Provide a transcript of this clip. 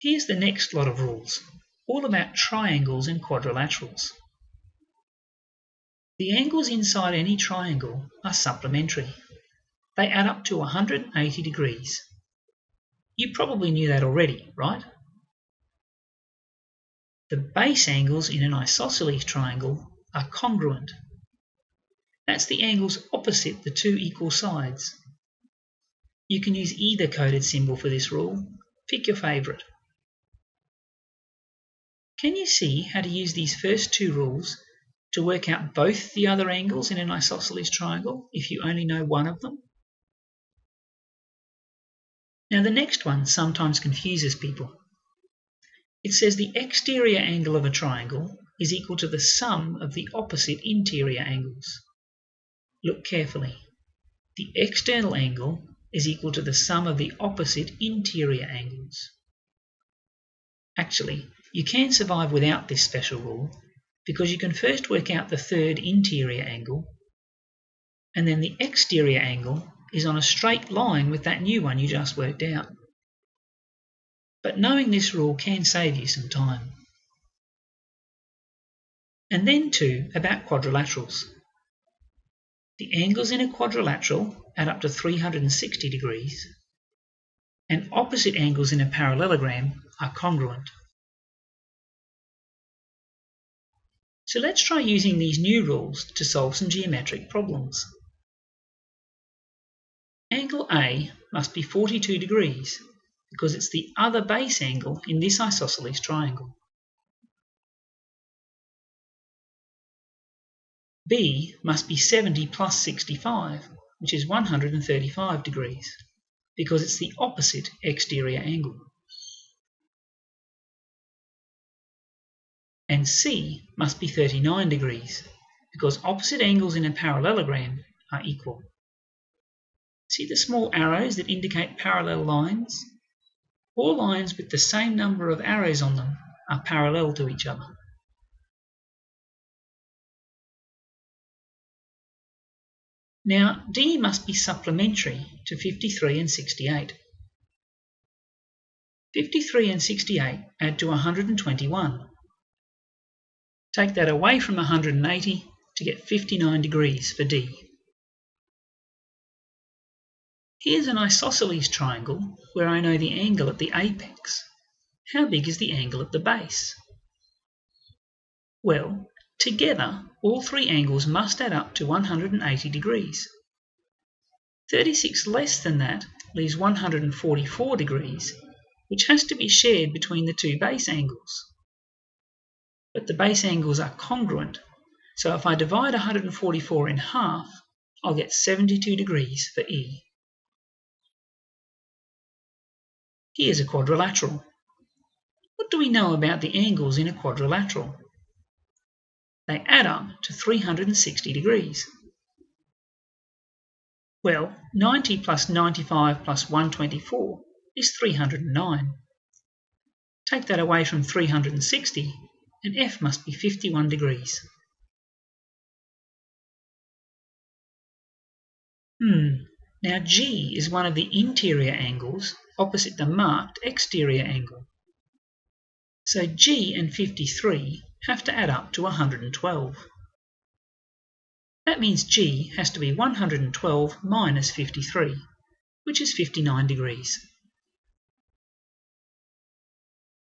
Here's the next lot of rules, all about triangles and quadrilaterals. The angles inside any triangle are supplementary. They add up to 180 degrees. You probably knew that already, right? The base angles in an isosceles triangle are congruent. That's the angles opposite the two equal sides. You can use either coded symbol for this rule. Pick your favourite. Can you see how to use these first two rules to work out both the other angles in an isosceles triangle if you only know one of them? Now the next one sometimes confuses people. It says the exterior angle of a triangle is equal to the sum of the opposite interior angles. Look carefully. The external angle is equal to the sum of the opposite interior angles. Actually, you can survive without this special rule because you can first work out the third interior angle, and then the exterior angle is on a straight line with that new one you just worked out. But knowing this rule can save you some time. And then too, about quadrilaterals. The angles in a quadrilateral add up to 360 degrees, and opposite angles in a parallelogram are congruent. So let's try using these new rules to solve some geometric problems. Angle A must be 42 degrees because it's the other base angle in this isosceles triangle. B must be 70 plus 65, which is 135 degrees, because it's the opposite exterior angle. And C must be 39 degrees, because opposite angles in a parallelogram are equal. See the small arrows that indicate parallel lines? All lines with the same number of arrows on them are parallel to each other. Now, D must be supplementary to 53 and 68. 53 and 68 add to 121. Take that away from 180 to get 59 degrees for D. Here's an isosceles triangle where I know the angle at the apex. How big is the angle at the base? Well, together, all three angles must add up to 180 degrees. 36 less than that leaves 144 degrees, which has to be shared between the two base angles. But the base angles are congruent, so if I divide 144 in half, I'll get 72 degrees for E. Here's a quadrilateral. What do we know about the angles in a quadrilateral? They add up to 360 degrees. Well, 90 plus 95 plus 124 is 309. Take that away from 360, and F must be 51 degrees. Now G is one of the interior angles opposite the marked exterior angle. So G and 53 have to add up to 112. That means G has to be 112 minus 53, which is 59 degrees.